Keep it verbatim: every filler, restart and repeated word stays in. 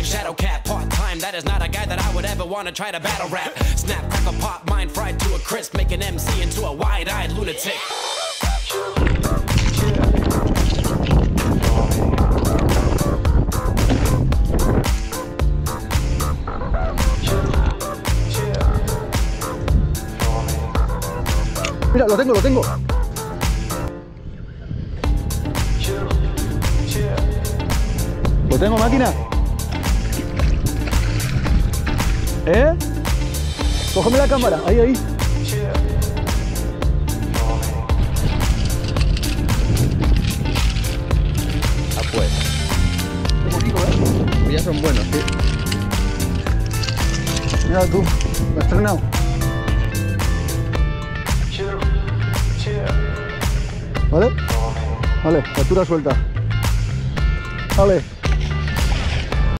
shadow cat, part-time, that is not a guy that I would ever want to try to battle rap. Snap, crackle, pop, mind fried to a crisp, make an M C into a wide-eyed lunatic. Mira, lo tengo, lo tengo. Lo tengo, máquina. ¿Eh? Cógeme la cámara, ahí, ahí. Ah, pues. Qué bonito, ¿eh? Pues ya son buenos, sí. Mira tú, lo has estrenado. ¿Vale? Vale, captura suelta. Vale.